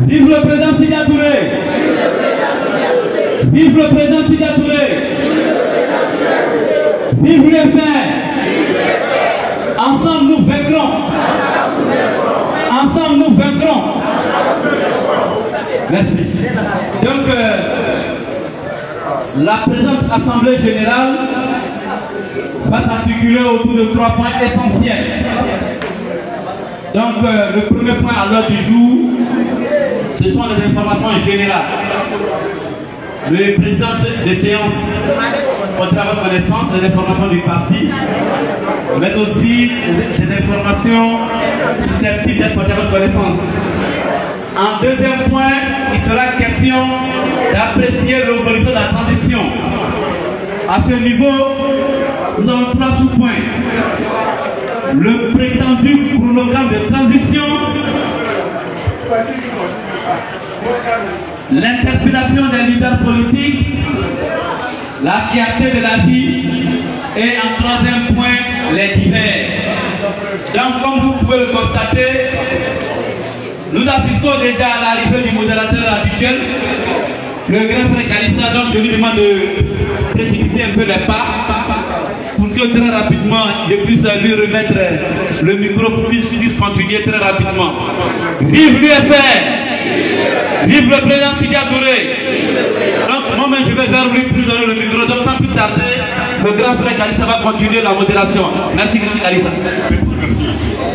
Vive le président Sidia Touré. Vive le président Sidia Touré. Vive l'UFR. Ensemble nous vaincrons. Ensemble nous vaincrons. Merci. Donc, la présente Assemblée Générale va s'articuler autour de 3 points essentiels. Donc, le premier point à l'heure du jour, ce sont les informations générales. Le président des séances portera à votre connaissance les informations du parti, mais aussi des informations susceptibles d'être portées à votre connaissance. En deuxième point, il sera question d'apprécier l'évolution de la transition. À ce niveau, nous avons 3 sous-points. Le prétendu chronogramme de transition, l'interpellation des leaders politiques, la cherté de la vie et en troisième point, les divers. Donc, comme vous pouvez le constater, nous assistons déjà à l'arrivée du modérateur habituel, le grand frère Kalissa. Donc je lui demande de précipiter un peu les pas pour que très rapidement je puisse lui remettre le micro pour qu'il puisse continuer très rapidement. Vive l'UFR! Vive le président Sidia Touré! Donc moi-même je vais vers lui pour lui donner le micro. Donc sans plus tarder, le grand frère Kalissa va continuer la modération. Merci grand Kalissa. Merci, merci.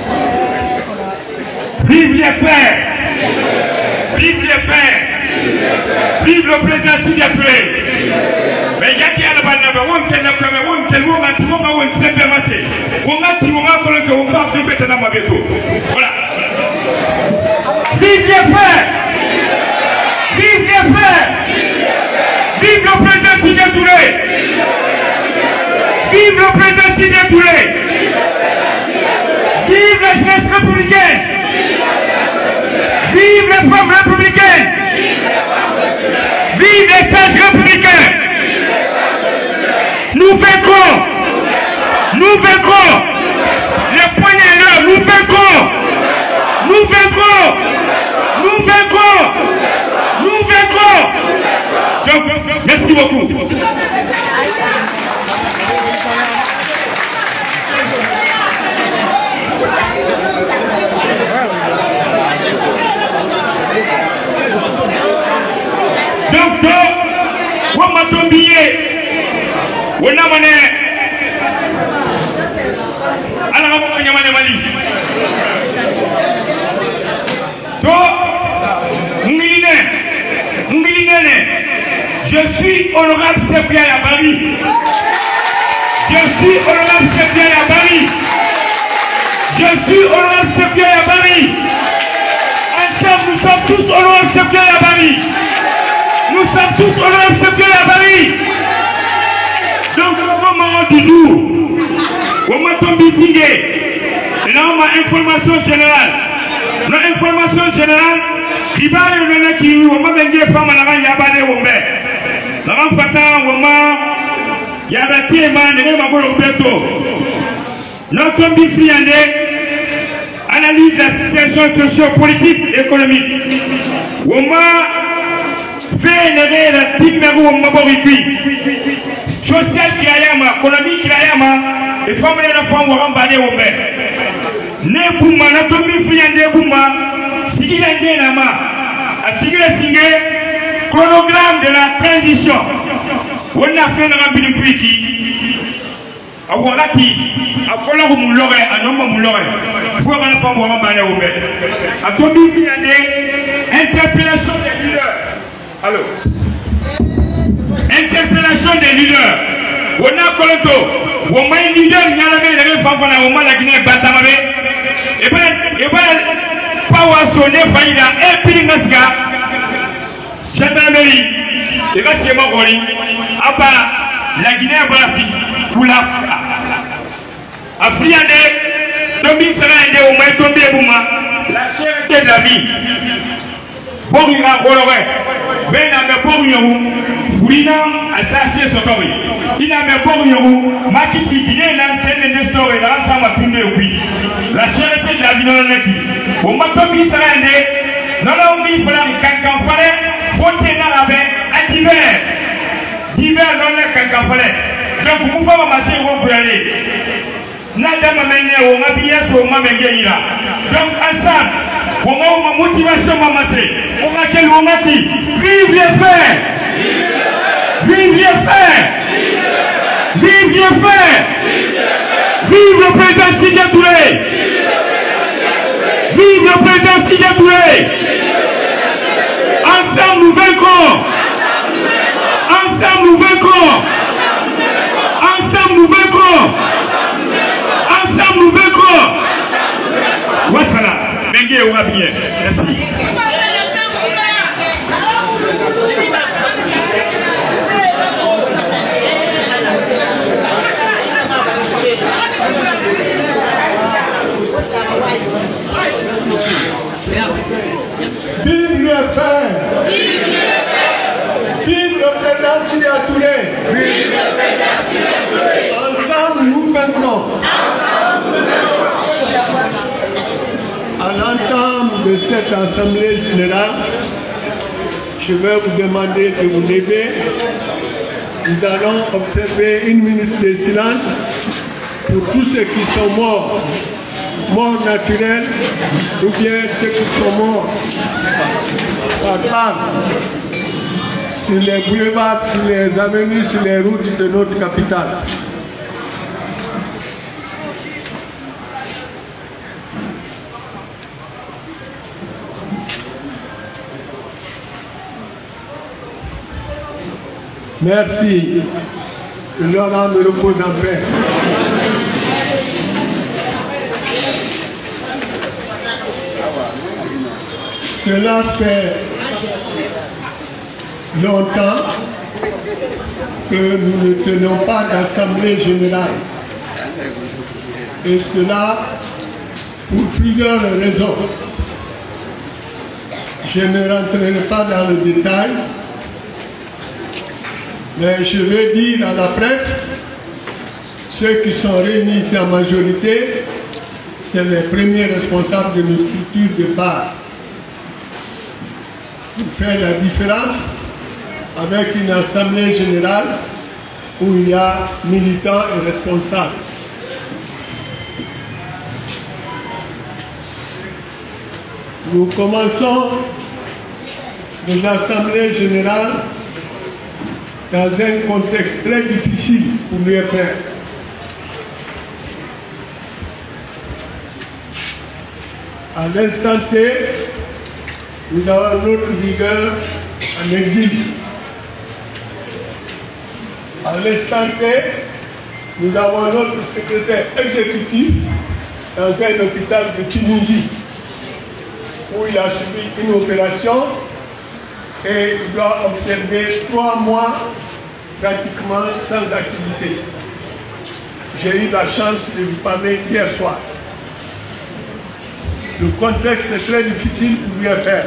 Vive les frères! Vive les frères! Vive le président Sidia Touré! Mais il y a qui a la bande de on qu'elle n'a pas mais on qu'elle voit tu vois on s'est bien massé. On a tu vois qu'on que on va faire péter dans ma béto. Voilà. Vive les frères! Vive les frères! Vive le président Sidia Touré! Vive le président Sidia Touré! Vive la jeunesse républicaine! Vive les femmes républicaines! Vive les sages républicains! Nous vaincrons! Nous vaincrons! Les poignets là, nous vaincrons! Nous vaincrons! Nous vaincrons! Nous vaincrons! Donc, merci beaucoup. Donc, on m'a tombé. On a mané. Alors, on a mané Mali. Je suis honorable Sépia à Paris. Je suis honorable Sépia à Paris. Je suis honorable Sépia à Paris. Ensemble, nous sommes tous honorables Sépia à Paris. Nous sommes tous honorables Sépia à Paris. Donc, au moment du jour, on m'a tombé signé. Et là, on m'a information générale. Notre information générale, qui va y qui on m'a vendu femme à la main, il y a pas de hommes. La main fatale, on m'a, il y a des pieds, man, il y a des mains. Notre tombé friandé, analyse de la situation socio-politique et économique. On m'a fait une erreur, type de on m'a social qui a yama, économique qui a yama, et femmes et la femme vont emballer au maire. Ne bouma, na tombé friandé bouma, sigil indé nama, a sigil singé, chronogramme de la transition. On a fait un rapide qui, a voilà qui, a fallu que nous a nombre mouloré, faut que la femme vont emballer au maire. A tombé friandé, interpellation des leaders. Allô? Interpellation des leaders. On a Koloto. On a un leader, il y a un enfant, on a la Guinée, Batamabé. Et bien, pas sonner, Faïda, et puis Naska. Gendarmerie. Et bien, c'est mon rôle. À part la Guinée, Balafi, Poula. À Friandé, Domi sera aidé au moins tombé Bouma. La cherté de la vie. Bon, il a coloré. Ben, il a bon yon. Fouina, assassin Sotori. Il a mis bon yon. Makiti, Guinée, l'ancienne Nestor et l'ensemble a tourné au pays. La cherté de la vie dans le nez. On m'a tombé, ça a aidé. non, non, il faut quand fallait, faut tenir avec à divers. Divers, non, quand fallait. Donc, vous faites ma série, vous pouvez aller. Nada m'amener au mabillé sur ma là. Donc, ensemble, pour moi, ma motivation, ma massée, on a quel moment dit, vive les faits! Vive les faits! Vive les faits! Vive le président Sidya Touré! Vive le président Sidya Touré! Ensemble nous vaincrons! Ensemble nous vaincrons! Ensemble nous vaincrons! Ensemble nous vaincrons! Wassala! Bengue ou Rabien. Merci. Vive le père! Vive le président Sidya Touré! Vive le président Sidya Touré! Ensemble nous vaincrons! À l'entame de cette assemblée générale, je vais vous demander de vous lever. Nous allons observer 1 minute de silence pour tous ceux qui sont morts. Morts naturels ou bien ceux qui sont morts par balle sur les boulevards, sur les avenues, sur les routes de notre capitale. Merci. Que leur âme repose en paix. Cela fait longtemps que nous ne tenons pas d'assemblée générale. Et cela pour plusieurs raisons. Je ne rentrerai pas dans le détail, mais je veux dire à la presse, ceux qui sont réunis ici en majorité, c'est les premiers responsables de nos structures de base. Pour faire la différence avec une assemblée générale où il y a militants et responsables. Nous commençons nos assemblées générales dans un contexte très difficile pour l'UFR. À l'instant T, nous avons notre leader en exil. À l'instant T, nous avons notre secrétaire exécutif dans un hôpital de Tunisie où il a subi une opération et il doit observer 3 mois pratiquement sans activité. J'ai eu la chance de lui parler hier soir. Le contexte est très difficile pour lui faire.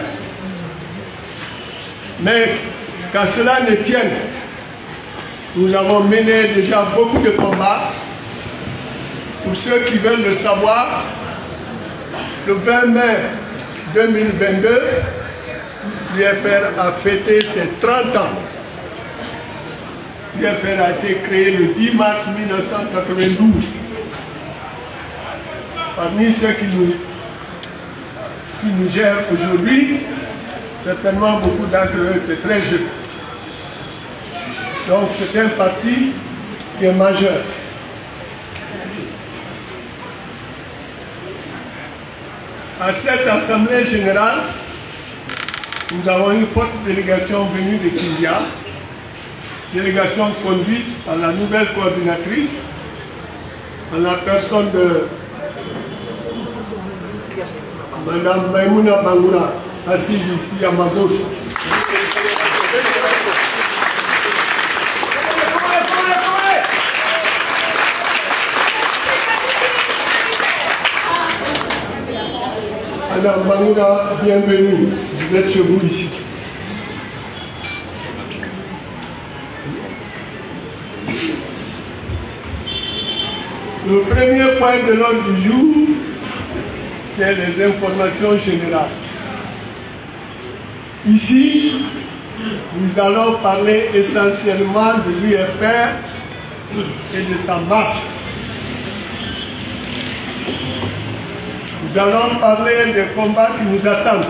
Mais qu'à cela ne tienne, nous avons mené déjà beaucoup de combats. Pour ceux qui veulent le savoir, le 20 mai 2022, l'UFR a fêté ses 30 ans. L'UFR a été créé le 10 mars 1992. Parmi ceux qui nous gèrent aujourd'hui, certainement beaucoup d'entre eux étaient très jeunes. Donc c'est un parti qui est majeur. À cette assemblée générale, nous avons une forte délégation venue de Kindia, délégation conduite par la nouvelle coordinatrice, en la personne de Madame Maïmouna Bangoura, assise ici à ma gauche. Madame Bangoura, bienvenue, vous êtes chez vous ici. Le premier point de l'ordre du jour, c'est les informations générales. Ici, nous allons parler essentiellement de l'UFR et de sa marche. Nous allons parler des combats qui nous attendent.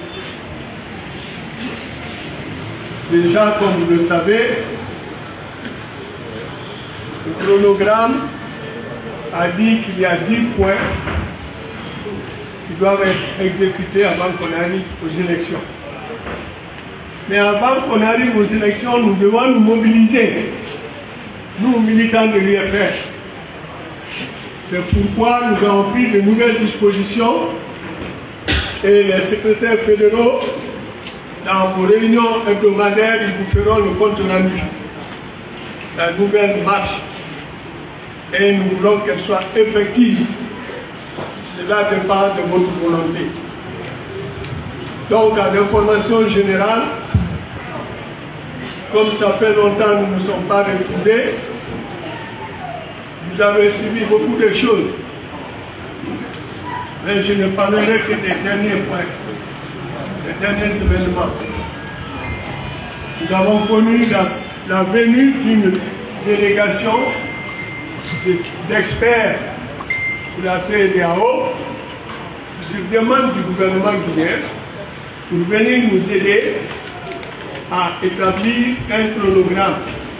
Déjà, comme vous le savez, le chronogramme a dit qu'il y a 10 points qui doivent être exécutés avant qu'on arrive aux élections. Mais avant qu'on arrive aux élections, nous devons nous mobiliser, nous militants de l'UFR. C'est pourquoi nous avons pris de nouvelles dispositions et les secrétaires fédéraux, dans vos réunions hebdomadaires, ils vous feront le compte rendu. La nouvelle marche. Et nous voulons qu'elle soit effective. Cela dépend de votre volonté. Donc, en information générale, comme ça fait longtemps que nous ne nous sommes pas retrouvés, vous avez suivi beaucoup de choses. Mais je ne parlerai que des derniers points, des derniers événements. Nous avons connu la venue d'une délégation d'experts de la CEDEAO sur demande du gouvernement guinéen pour venir nous aider à établir un chronogramme.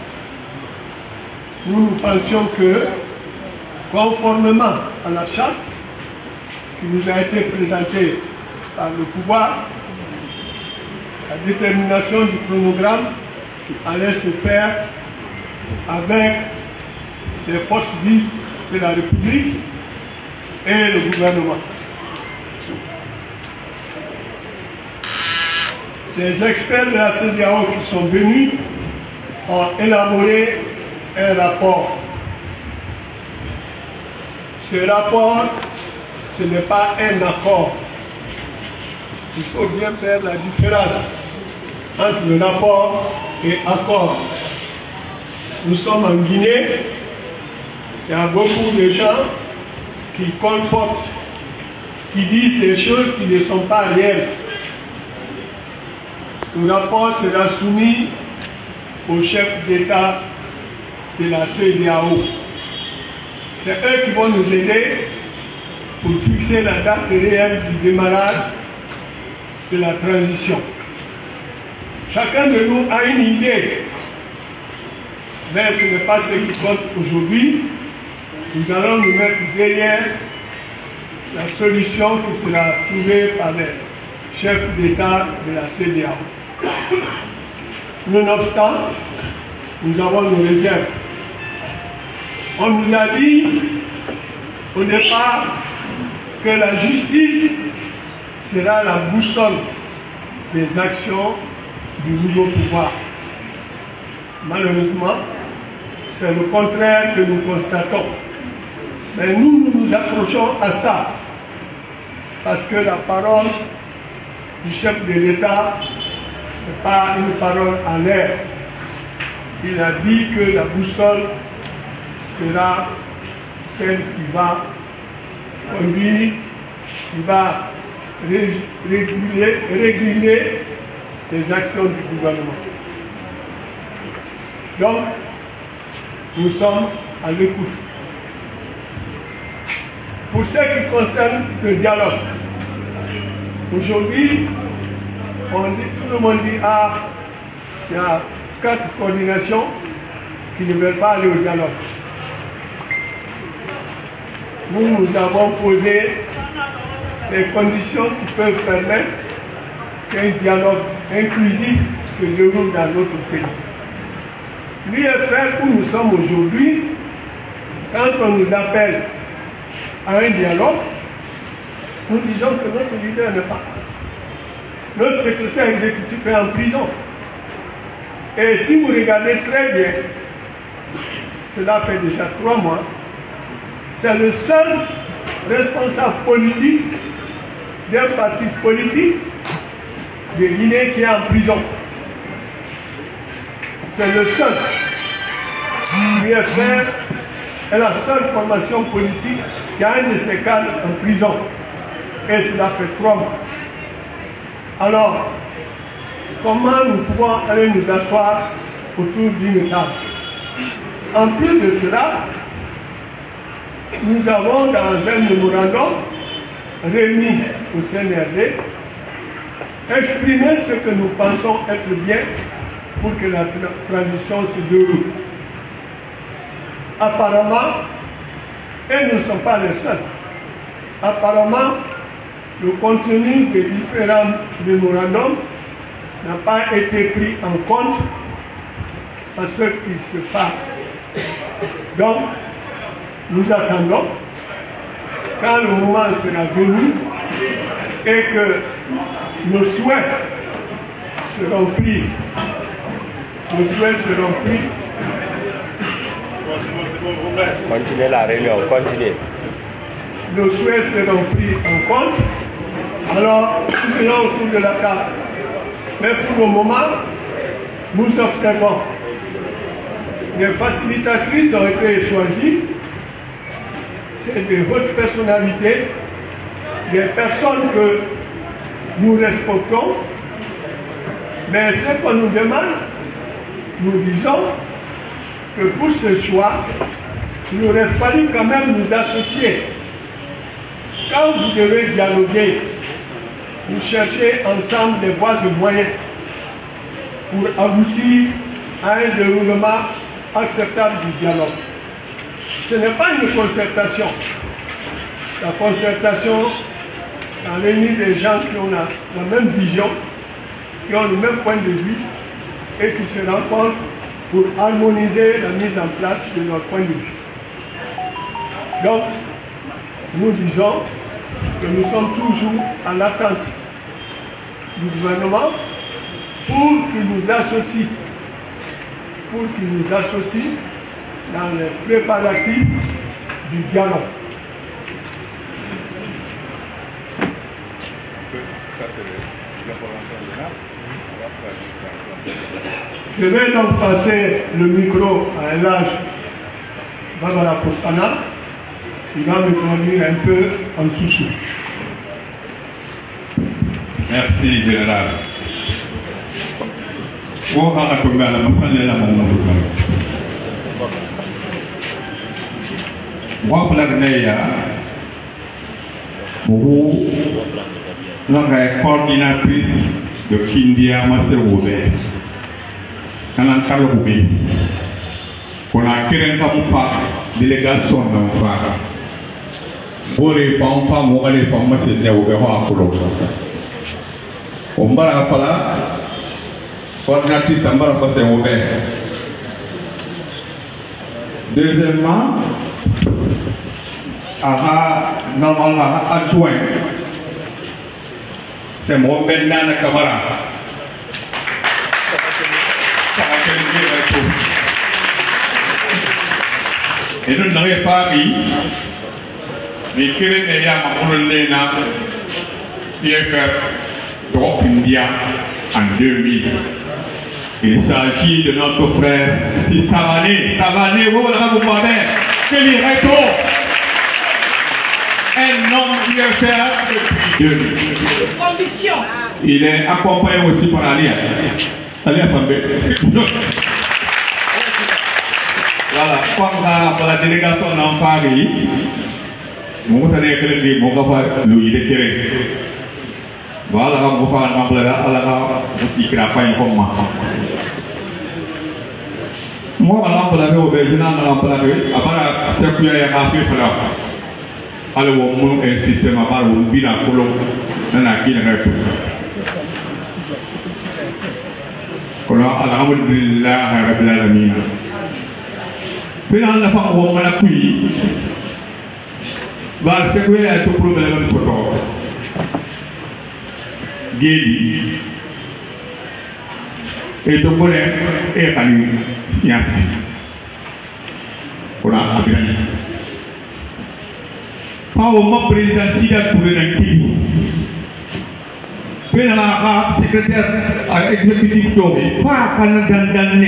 Nous pensions que, conformément à la charte qui nous a été présentée par le pouvoir, la détermination du chronogramme allait se faire avec les forces vives de la République et le gouvernement. Les experts de la CEDEAO qui sont venus ont élaboré un rapport. Ce rapport, ce n'est pas un accord. Il faut bien faire la différence entre le rapport et accord. Nous sommes en Guinée, il y a beaucoup de gens qui comportent, qui disent des choses qui ne sont pas réelles. Le rapport sera soumis au chef d'État de la CEDEAO. C'est eux qui vont nous aider pour fixer la date réelle du démarrage de la transition. Chacun de nous a une idée, mais ce n'est pas ce qui compte aujourd'hui. Nous allons nous mettre derrière la solution qui sera trouvée par les chefs d'État de la CEDEAO. Nonobstant, nous avons nos réserves. On nous a dit au départ que la justice sera la boussole des actions du nouveau pouvoir. Malheureusement, c'est le contraire que nous constatons. Mais nous nous accrochons à ça, parce que la parole du chef de l'État, ce n'est pas une parole en l'air. Il a dit que la boussole sera celle qui va conduire, qui va réguler les actions du gouvernement. Donc, nous sommes à l'écoute. Pour ce qui concerne le dialogue, aujourd'hui, tout le monde dit, ah, il y a 4 coordinations qui ne veulent pas aller au dialogue. Nous avons posé les conditions qui peuvent permettre qu'un dialogue inclusif se déroule dans notre pays. L'UFR où nous sommes aujourd'hui, quand on nous appelle à un dialogue, nous disons que notre leader n'est pas là. Notre secrétaire exécutif est en prison. Et si vous regardez très bien, cela fait déjà 3 mois, c'est le seul responsable politique d'un parti politique de Guinée qui est en prison. C'est le seul. L'UFR est la seule formation politique qui a un de ses cadres en prison. Et cela fait 3 mois. Alors, comment nous pouvons aller nous asseoir autour d'une table. En plus de cela, nous avons dans un mémorandum réuni au CNRD exprimé ce que nous pensons être bien pour que la transition se déroule. Apparemment, et nous ne sommes pas les seuls, apparemment, le contenu des différents mémorandums n'a pas été pris en compte à ce qui se passe. Donc, nous attendons, quand le moment sera venu et que nos souhaits seront pris, Continuez la réunion, continuez. Nos souhaits seront pris en compte, alors nous serons autour de la table. Mais pour le moment, nous observons. Les facilitatrices ont été choisies. C'est des hautes personnalités, des personnes que nous respectons. Mais ce qu'on nous demande, nous disons que pour ce choix, il aurait fallu quand même nous associer. Quand vous devez dialoguer, vous cherchez ensemble des voies et moyens pour aboutir à un déroulement acceptable du dialogue. Ce n'est pas une concertation. La concertation, ça réunit des gens qui ont la même vision, qui ont le même point de vue et qui se rencontrent pour harmoniser la mise en place de leur point de vue. Donc, nous disons que nous sommes toujours à l'attente du gouvernement pour qu'il nous associe, dans les préparatifs du dialogue. Je vais donc passer le micro à Elhadj Babara Fofana, qui va me conduire un peu en sous-sous. Merci, général. Coordinatrice de Kindia Masewobe, Kanan Karoube, qu'on a créé une délégation d'enfants. Bore Pampa, Mogale Pampa, c'est Néobeho. Ombara Pala, coordinatrice Ambara Masewobe. Deuxièmement, normalement adjoint. C'est mon Benana Kamara. Et nous n'avons pas mis, mais qui est là, Mamoulena, qui est fait Drop India en 2000. Il s'agit de notre frère Savané, vous l'avez demandé, Kelly Reto. Un homme qui est fait depuis 2000. Conviction. Il est accompagné aussi par Alia. Alia Pambé. Voilà, pour la délégation en Paris, nous avons créé Louis de Kéré. Voilà, on va faire un peu de travail comme moi. Moi, on va faire au Bézina, on va faire après ce qu'il y a à faire. Alors, on a un système à part où on vit dans le colon, on a qui n'a pas. Alors, alhamdulillah, rabbil alamin. Puis, on a pas où on a pris. Bah, c'est quoi le problème de photo? Guédi. Et donc, on est allé science. On a appris. Pas au moment président Sida pour le Niki. Puis la secrétaire exécutif Tobi, pas Canada.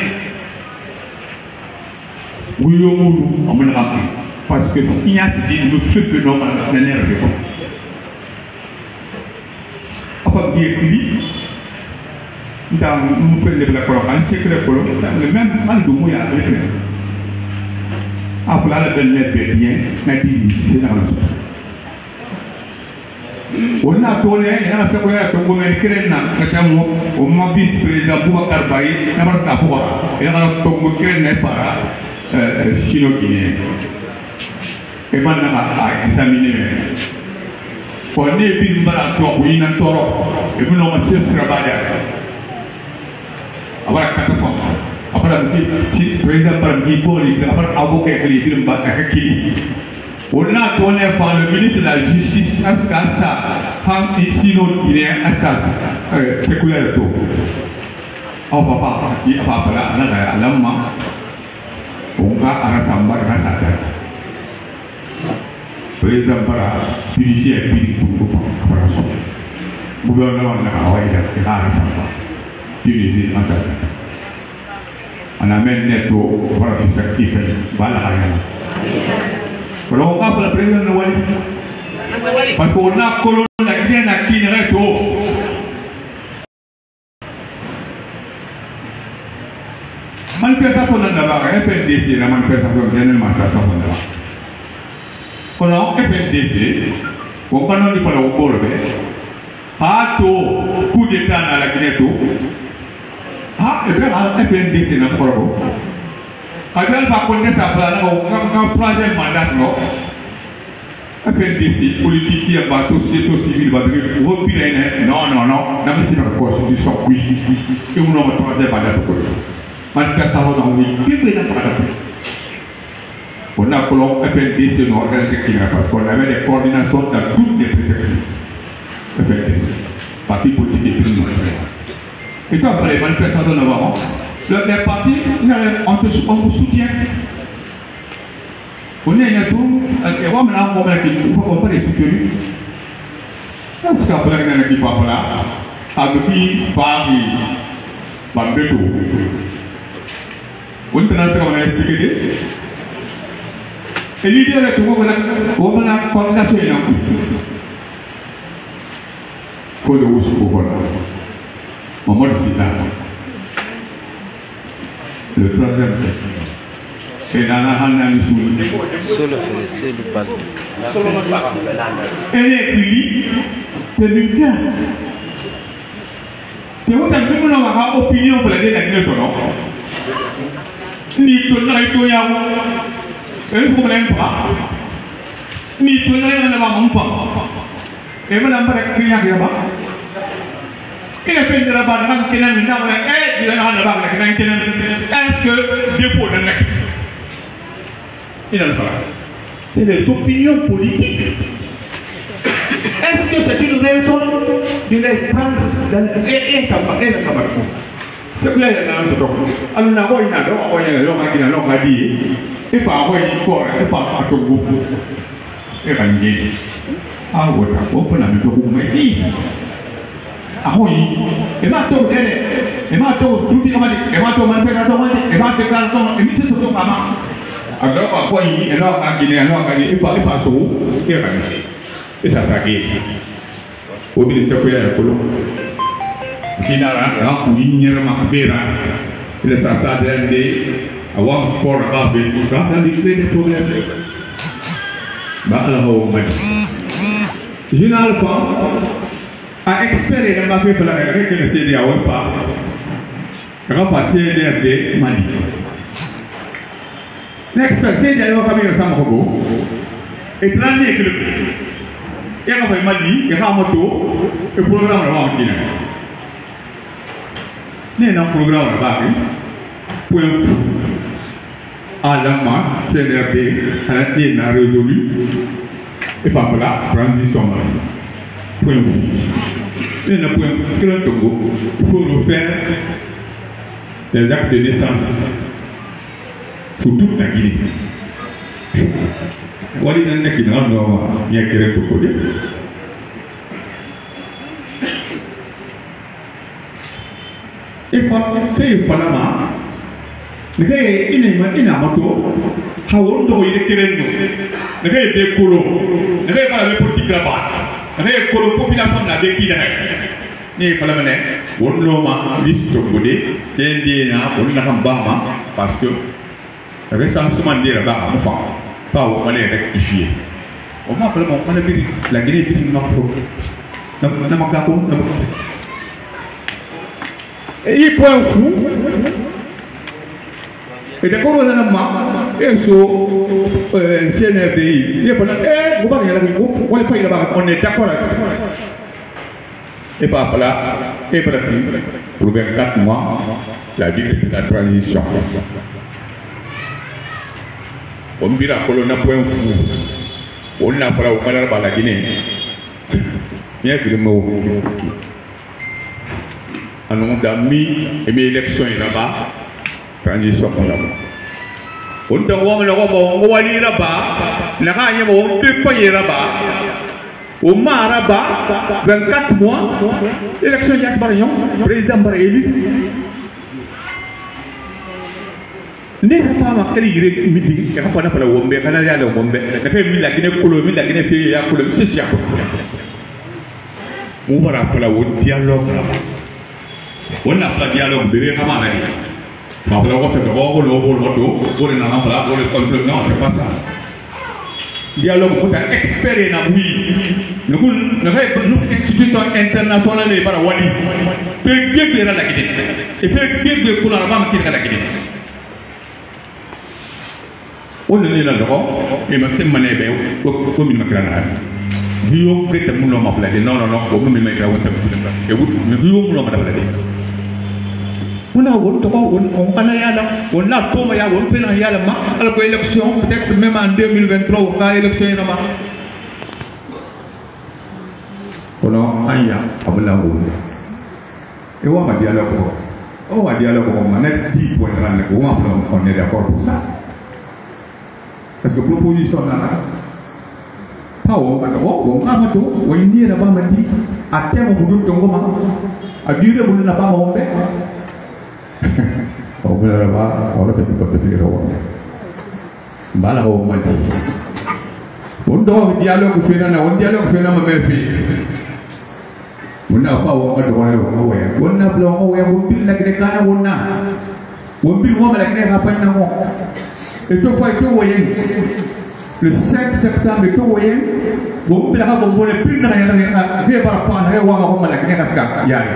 Oui, on me l'a parce que s'il y a le feu que l'on a l'énergie. À part dire lui, dans mon frère de la colonne, c'est que le colonne, le même mal de mouille à l'écran. Après la belle lettre bien, mais c'est dans le sol. On a tourné, il y a un secrétaire qui a créé un vice-président pour Karbaï, il y a un savoir, il y a un créé un para chino-guinéen. Et maintenant, à examiner. Quand on est venu à la oui, il toro, et vous n'avez pas de travail. Après, quatre fois. Après, le président par Nipoli, après, avocat qui est venu à Kili. On a tourné par le ministre de la Justice à ça, ici, nous, il est à ça, séculaire. On va pas partir, on va pas à l'homme, on va à la samba, à la sata. Président para dirigir et puis pour opération. Gouvernement de Hawaï est à la samba, dirigir à ça. On amène netto, voilà ce qui fait, voilà rien. Alors on va pour le président de Wali. Parce qu'on a colonisé la Guinée à qui n'est tout. Manifestation dans la FNDC, la manifestation de la manifestation de la on a FNDC, on va nous faire au bord. Ah, tout coup d'état dans la Guinée tout. Ah, et bien FNDC n'a pas le quand on va connaître ça, on a un troisième mandat. FNDC, politique, il y a pas société civile, non, non, non, non, c'est la constitution, oui, et on a un troisième mandat. Manifestation dans oui, qui peut pas on a colloqué FNDC dans l'organisation parce qu'on avait des coordinations dans toutes les préfectures. FNDC, parti politique et plus. Et quand après les manifestations de Navarro, les partis, on vous soutient. On est un tout, et on a un moment qui ne peut pas les soutenir. Parce qu'après, il y a un qui parle là, avec qui Paris, Bambeto. On a expliqué. Et l'idée est que on a une coordination. Il faut le haut pour Maman Sita. Le troisième. C'est dans la Hanna Soul. C'est le bal. Elle est plie. C'est du bien. C'est vous avez une opinion pour la délégation. Ni tout n'a été un problème pas. Ni tout n'a rien à voir. Et vous n'avez pas de client là-bas. Il a fait de la barre qui n'a pas de la barre qui n'a est-ce que défaut de mec il n'en a pas. C'est des opinions politiques. Est-ce que c'est une raison de les prendre dans le cabaret? C'est que là, il y a un autre. Alors, on a dit, et pas un corps, et pas un groupe. Et un gay. Ah, what a open a little woman. Ah, oui. Et ma tour, et ma tour, tout le monde, et ma tour, et ma déclaration, et Mrs. Sotoma. Alors, parfois, il y a un Guinée, et pas les passos, et un gay. Et ça s'agit. Au ministère de la Colombie. Kinara, Kuinyera Makabera, le Sasa de Awam for Abbey, grâce à l'idée des problèmes. Balaho Mani. Général a expéré dans ma peuple avec le CD à Wempa, rappassé de Mani. L'expert CD à Wakabi Samahogo et plané que le. Il y a un Mani, il y a un moto, et programme avant Guinée. Il y a un programme là-bas, point à la main, CNRD, à la tête n'a résolu, et par là, transition. Point il y a un point que le Togo, il faut refaire des actes de naissance pour toute la Guinée. What is the next one? Il y a quelques Togo. Et quand il Panama, il y a un moto, il est créé, il y a des colons, il y a des politiques là-bas, il y a des populations là-bas qui ni fala mané wonno ma listo bodé c'est na on na xam bama parce que recensement dire ba am fa pas on va rectifier on m'a fait mon biri la Guinée biri na ko na ma ko et il point fou et d'accord on a ma et so CNRDI il est pas vous parlez là on est pas là on est d'accord et pas là et pratique pour 24 mois la vie de la transition on bira colonna point fou on a pas au Canada par la Guinée bien que le mot en nom d'amis et mes élections là-bas transition là-bas on te voit on va aller là-bas la gagne on peut pas y là-bas au Maraba 24 mois élection Jacques Barillon président bar élu ne pas ma créer meeting et pas na wombe kana ya le wombe na fait mi la Guinée kolo mi la Guinée fait ya kolo c'est ça on va rappeler au dialogue là-bas on n'a pas dialogue de comment là ma pour le faire pour le na là pour le contrôle non c'est pas ça dialogue pour un expert na oui nous institution internationale et para wali fait bien la Guinée et fait bien pour la maman qui est la Guinée on est là d'accord et ma c'est mané be ko min makrana biyo que te muno ma plaide non ko mi me ka wata e wut mi biyo muno ma plaide on a on kana yala on a to ma ya on pena yala ma al ko élection peut-être même en 2023 ou ka élection ina ma kono anya abula wo e wa ma dialogue ko wa dialogue ko ma net 10 points ran ko wa on est d'accord pour ça parce que proposition là pas on a tout on dit là bas me dit à terme vous doute ngoma à dire vous n'a pas mon bé on va là-bas on va faire tout faire on bala on m'a dit on doit dialogue fait là on dialogue fait là ma mère fait on n'a pas on va on a plan on va la que kana on bi on la que pas na mo et tout fois tout voyez le 5 septembre tout voyez bon puis là bon ne plus rien rien par rapport à wa ma la que kaska ya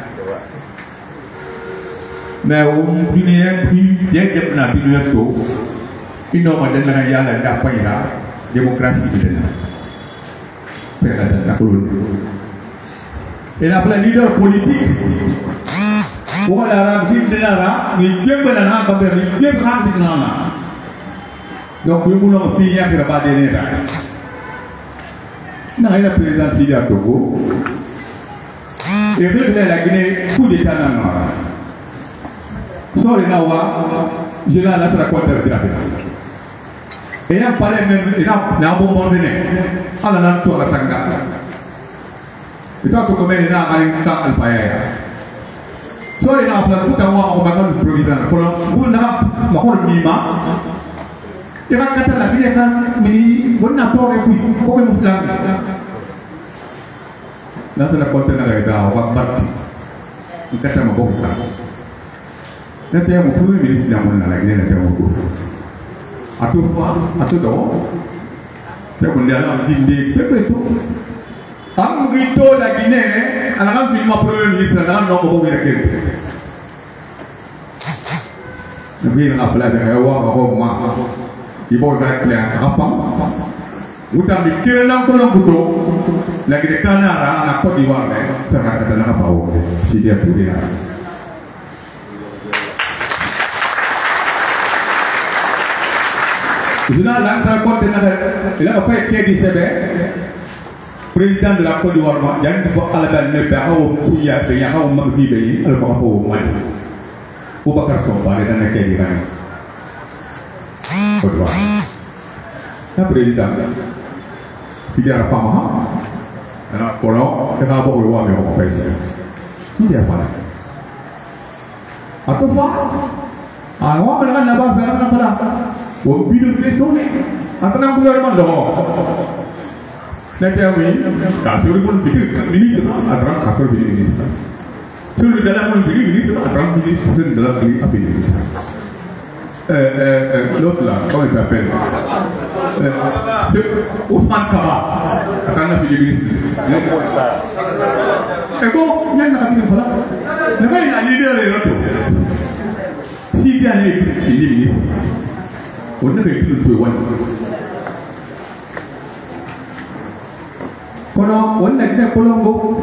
mais on bien puis bien que na bi le to ino ma den la ya la da pa ya démocratie de la faire la colonne et la leader politique pour la ramener de la ni bien que la na ba ni bien ramener na donc nous voulons finir avec la base de l'État. Nous avons la présidence ici à Togo. Et nous avons la Guinée, coup d'État dans le nord. Sur le Nawa, je l'ai laissé la contre de la paix. Et il y a parlé même, il y a un bon bombardé. On a un tour à la Tanga. Et toi, tu connais, il y a un temps à l'Alpaya. Sur le Nawa, tout à l'heure, on va faire le président. Pour nous, on va faire il va kata la vie kan mi wonna tore ku ko ko muslam na sala konta na ga wa batti kata ma bokka na te mo premier ministre na monna la gine na te mo ko atu fa atu do te mo le ala dinde pepe to am gi to la gine ala kan bi ma premier ministre na no mo ko ga ke na bi na pala ga wa ko ma il faut faire clair rapam utam bi kirelan ko longuto la gide kanara na Côte d'Ivoire ne ta ka ta na pa wo si dia tu dia Zuna l'entre Côte de il a fait Kédi Sebe président de la Côte d'Ivoire il y a une fois à la belle ne pas au kuya be ya ha o ma bi be al ba ko ma ou Bakar Somba dans la Kédi Gane Côte d'Ivoire. Le président, si il y a la femme, alors pour nous, il y a un peu de loi, mais on va faire ça. Si il y a pas là. À tout fois, à moi, on va là-bas faire un peu là. On peut le faire tourner. Attends, on gouvernement dehors. Natawi, Kasur pun minister, Adran Kasur minister. Sur dalam minister, Adran minister dalam minister. L'autre là, comment il s'appelle? Ousmane Kaba, Adran ministre. Et bon, il y a un rapide voilà. Le gars il a leader les autres. Si il y a un ministre, on ne peut plus le voir. Kono wanda kita kolombo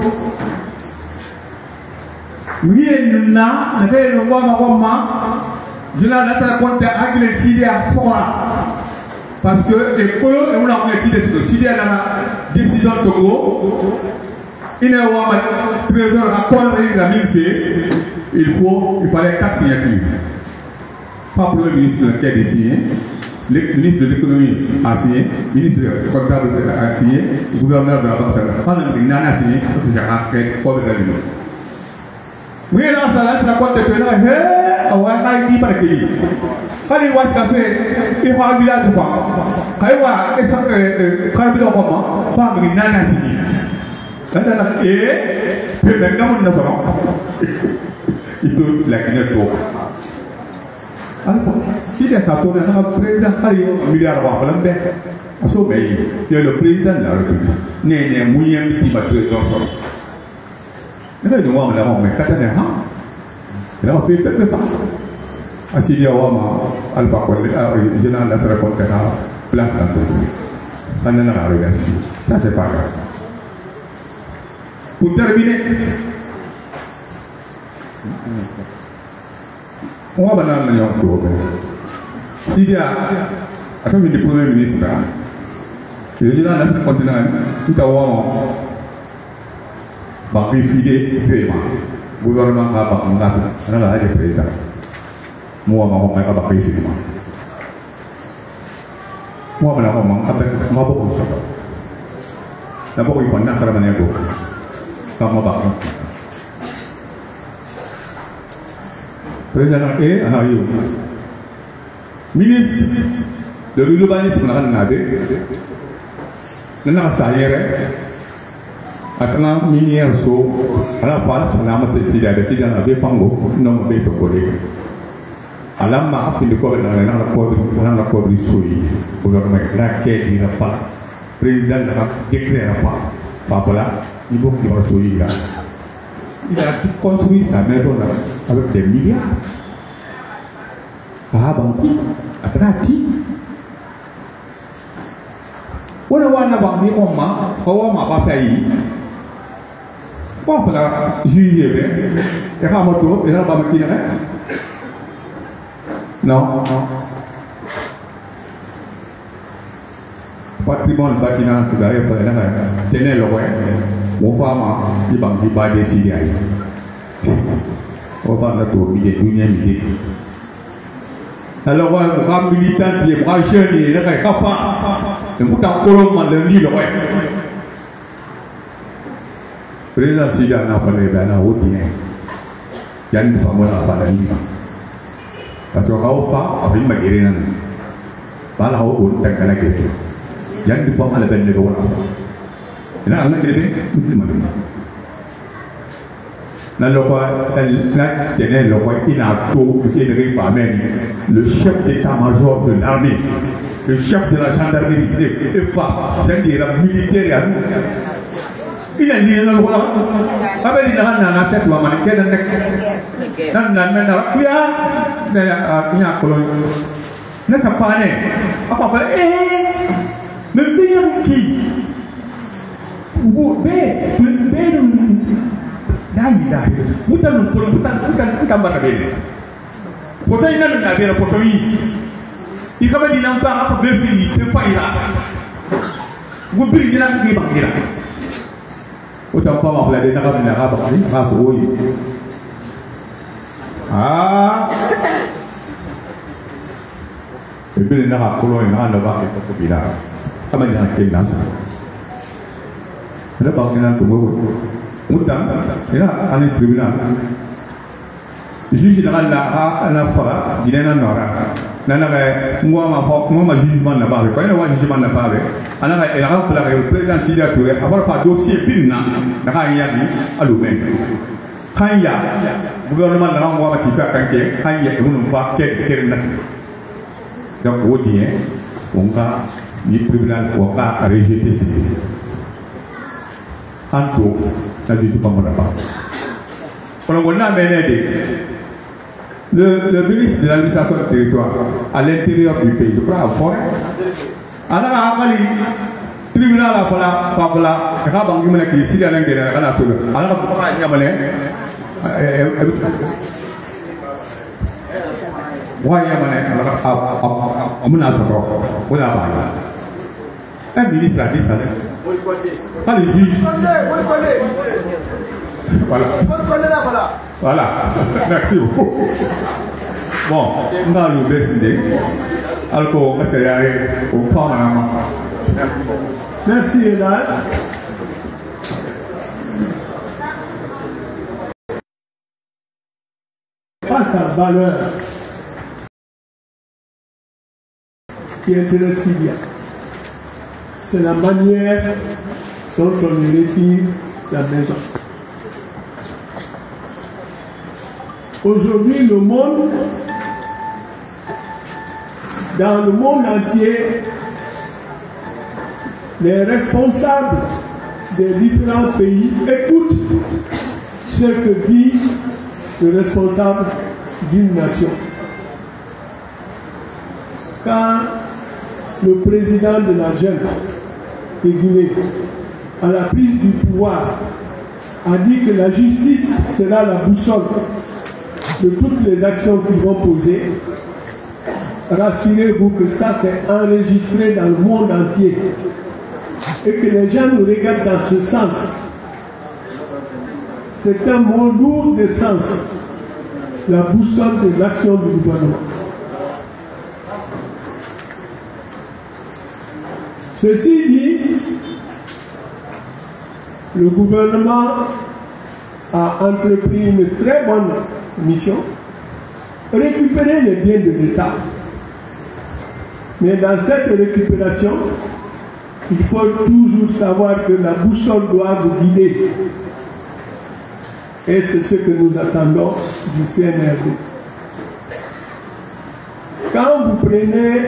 mien na ngai no goma jina la compte agile sidia fora parce que les colo et on a voulu tirer sidia la décision Togo il est au trésor à quoi la mine il fallait 4 signatures pas pour le ministre qui a signé. Le ministre de l'économie a signé, le ministre du comptable a signé, le gouverneur de la Banque centrale. Pas le ministre a signé, c'est un fait pour les aliments. Oui, là, ça, c'est la compte de teneur. On va aller qui par qui. Quand il voit ce qu'il fait, il va au village de quoi. Quand il voit, quand il voit comment, pas le ministre a signé. Et, puis maintenant, on a ça. Il doit la Guinée pour. Alors, si les États-Unis ont un président qui a un milliard de dollars, il y a le président de la République. Il y a un milliard de dollars. Il y a un milliard de dollars. Il y a un milliard de dollars. Il y a un milliard de dollars. Ça, c'est pas grave. Pour terminer, on va banal na yom ko si dia ato mi premier ministre le président de la continent tout a wa ba ki fide paiement gouvernement ka ba ngata na la de président mo ma ko ka ba ki fide mo ma na ko ma ka ma bo ko sa na bo ko ko na kara mane ko ka ma ba président et ministre de l'urbanisme n'a pas minière so ala pas na ma se sida de sida na be fango no be to ko de ala ma api de ko na ko soyi gouvernement la ke di na pas président na décret pas voilà il faut qu'il va soyi là. Il a construit sa maison là avec des milliards. Ah, banquier, à gratuit. On a un banquier comme moi, on m'a pas failli. Pourquoi la juger? Et à mon tour, et là, on va me dire. Non. Patrimoine, bâtiment, c'est derrière, tenez le roi. Mon femme, il va décider. On va faire notre milieu. Alors, on va militant, il va jeune, il va capable. Le bouton colombe, le lit, le roi. Président Sida n'a pas les bananes au dîner. Il y a une femme qui n'a pas la ligne. Parce que quand on fait, avec ma guérine, pas la haute, on t'a qu'à la guérine. Il y a une femme qui n'a pas les bananes. Et là, on a guéri, tout le monde. Le chef d'état-major de l'armée, le chef de la gendarmerie, c'est-à-dire militaire, il a dit non voilà, avec les gens n'a pas fait la manquée d'un mec, il y a colon, n'est-ce pas né, papa, mais bien qui, vous bukan gambar bene. Foto ini nak bera foto ini. Ika ba dinampak apa berfini sepa ira. Gubir jinak di bangira. Utam pa mapla de nakam na ka ba ni ka suoy. Ibili na ka kuloy na ano ba ito bila. Kama ni hakim nasa. Ada banginan tunggu. Mutam, ini ane tribunal. Juge général n'a pas fara, il est en Nora. Moi, jugement n'a pas. Quand il y a un jugement n'a pas, il a remplacé le président Sidia Touré, avoir pas dossier PIN, n'a pas y aller à l'ouest. Quand il y a le gouvernement n'a pas qui fait canquer, quand il y a une fois qu'elle n'a donc, au dire, on va, le tribunal va rejeter ces délits. En tout, ça ne dit pas mon appart. On a mené le ministre de l'administration du territoire à l'intérieur du pays, je crois à Forêt. Alors, à le tribunal a fait la banque qui est ici à l'intérieur de la Soule. Alors, pourquoi il y a malin? Un ministre a dit ça. Pas le juge. Voilà. Merci beaucoup. Bon, on va nous décider. Alors qu'on va se aller au Parlement. Merci beaucoup. Merci, Elad. Face à la valeur qui intéresse si bien, c'est la manière dont on retire la maison. Aujourd'hui, dans le monde entier, les responsables des différents pays écoutent ce que dit le responsable d'une nation. Quand le président de la junte de Guinée, à la prise du pouvoir, a dit que la justice sera la boussole de toutes les actions qu'ils vont poser, rassurez-vous que ça c'est enregistré dans le monde entier et que les gens nous regardent dans ce sens. C'est un mot lourd de sens, la boussole de l'action du gouvernement. Ceci dit, le gouvernement a entrepris une très bonne mission, récupérer les biens de l'État. Mais dans cette récupération, il faut toujours savoir que la boussole doit vous guider. Et c'est ce que nous attendons du CNRD. Quand vous prenez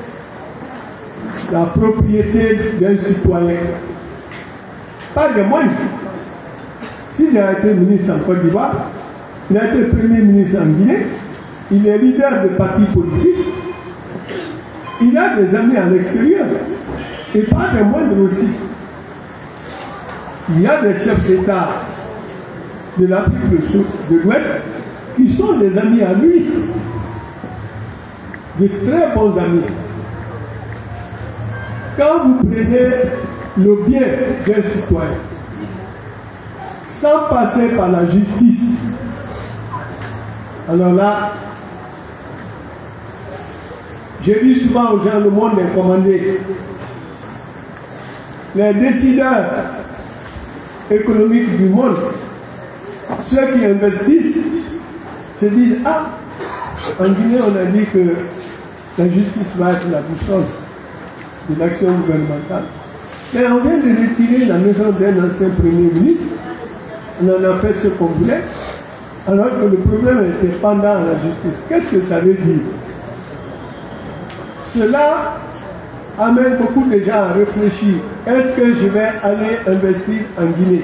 la propriété d'un citoyen, pas de moindre. S'il a été ministre en Côte d'Ivoire, il a été premier ministre en Guinée, il est leader de partis politiques, il a des amis à l'extérieur, et pas de moindre aussi. Il y a des chefs d'État de l'Afrique de l'Ouest qui sont des amis à lui, de très bons amis. Quand vous prenez le bien d'un citoyen, sans passer par la justice, alors là, je dis souvent aux gens, le monde est commandé. Les décideurs économiques du monde, ceux qui investissent, se disent, ah, en Guinée on a dit que la justice va être la boussole de l'action gouvernementale. Mais on vient de retirer la maison d'un ancien premier ministre, on en a fait ce qu'on voulait, alors que le problème était pendant la justice. Qu'est-ce que ça veut dire? Cela amène beaucoup de gens à réfléchir. Est-ce que je vais aller investir en Guinée?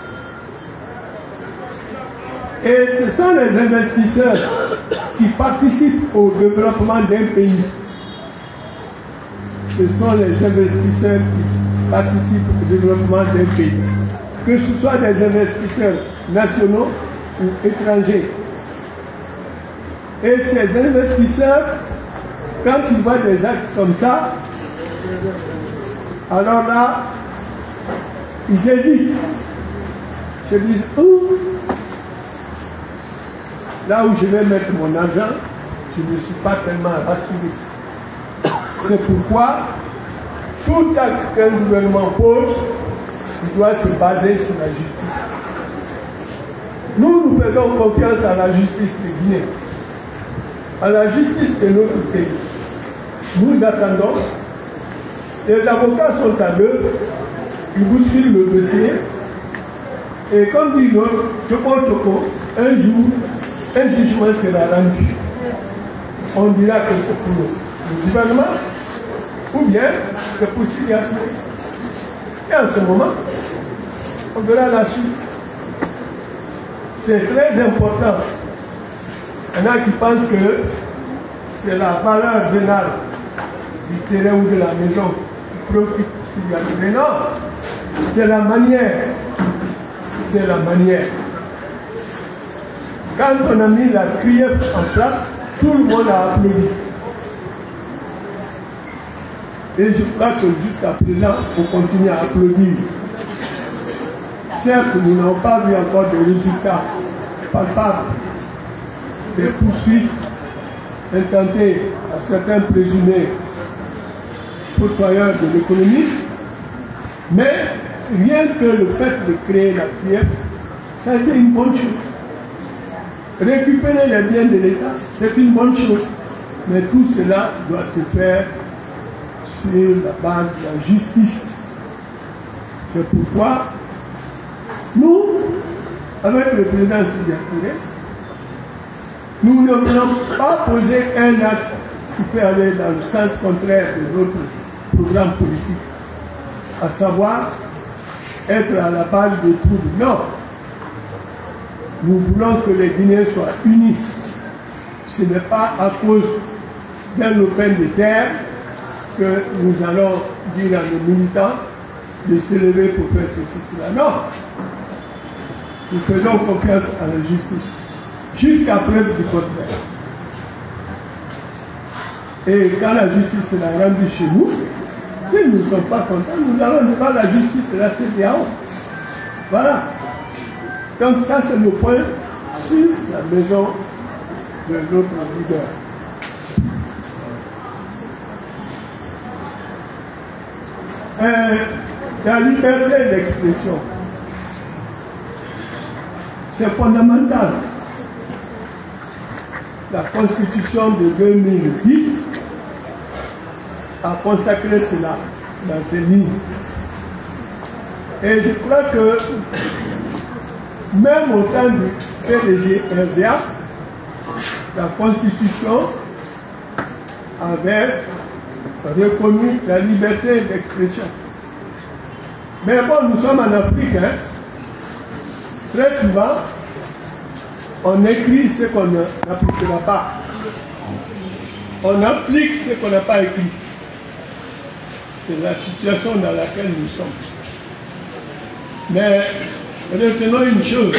Et ce sont les investisseurs qui participent au développement d'un pays. Ce sont les investisseurs qui participent au développement d'un pays. Que ce soit des investisseurs nationaux ou étrangers. Et ces investisseurs, quand ils voient des actes comme ça, alors là, ils hésitent. Ils se disent, là où je vais mettre mon argent, je ne suis pas tellement rassuré. C'est pourquoi tout acte qu'un gouvernement pose, il doit se baser sur la justice. Nous faisons confiance à la justice de Guinée. à la justice de notre pays. Nous attendons. Les avocats sont à l'heure, ils bousculent le dossier. Et comme dit l'autre, un jour, un jugement sera rendu. On dira que c'est pour le gouvernement, ou bien c'est pour Syria. Et en ce moment, on verra la suite. C'est très important. Il y en a qui pensent que c'est la valeur vénale du terrain ou de la maison qui préoccupe Syria. Mais non, c'est la manière. C'est la manière. Quand on a mis la CRIEF en place, tout le monde a applaudi. Et je crois que jusqu'à présent, on continue à applaudir. Certes, nous n'avons pas vu encore de résultats palpables des poursuites intentées à certains présumés poursuiveurs de l'économie, mais rien que le fait de créer la CRIEF, ça a été une bonne chose. Récupérer les biens de l'État, c'est une bonne chose. Mais tout cela doit se faire sur la base de la justice. C'est pourquoi nous, avec le président Sékou Touré, nous ne voulons pas poser un acte qui peut aller dans le sens contraire de notre programme politique, à savoir être à la base des troubles. Non. Nous voulons que les Guinéens soient unis. Ce n'est pas à cause d'un lopin de terre que nous allons dire à nos militants de se lever pour faire ceci, cela. Non. Nous faisons confiance à la justice, jusqu'à preuve du contraire. Et quand la justice sera rendue chez nous, si nous ne sommes pas contents, nous allons devant la justice de la CEDEAO. Voilà. Donc ça, c'est le point sur la maison de notre leader. La liberté d'expression, c'est fondamental. La Constitution de 2010 a consacré cela dans ses lignes. Et je crois que même au temps du PDG RDA, la Constitution avait reconnu la liberté d'expression. Mais bon, nous sommes en Afrique, hein. Très souvent, on écrit ce qu'on n'appliquera pas. On applique ce qu'on n'a pas écrit. C'est la situation dans laquelle nous sommes. Mais retenons une chose.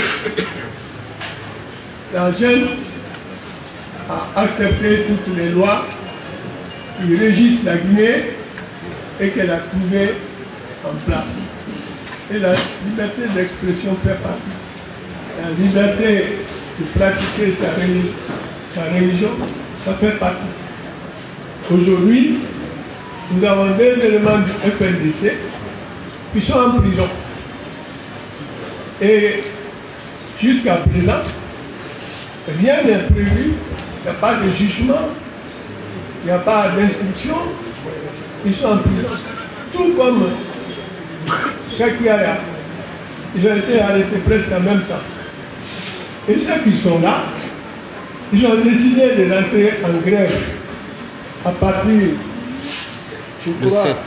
La jeune a accepté toutes les lois qui régissent la Guinée et qu'elle a trouvées en place. Et la liberté d'expression fait partie. La liberté de pratiquer sa religion, ça fait partie. Aujourd'hui, nous avons deux éléments du FNDC qui sont en prison. Et jusqu'à présent, rien n'est prévu, il n'y a pas de jugement, il n'y a pas d'instruction, ils sont en prison. Tout comme Chakiaya, ils ont été arrêtés presque en même temps. Et ceux qui sont là, ils ont décidé de rentrer en grève à partir du 7